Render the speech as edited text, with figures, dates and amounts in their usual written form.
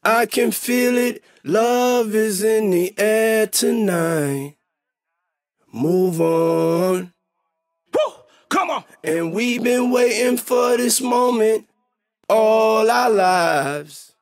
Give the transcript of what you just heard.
I can feel it, love is in the air tonight. Move on. Woo! Come on. And we've been waiting for this moment all our lives.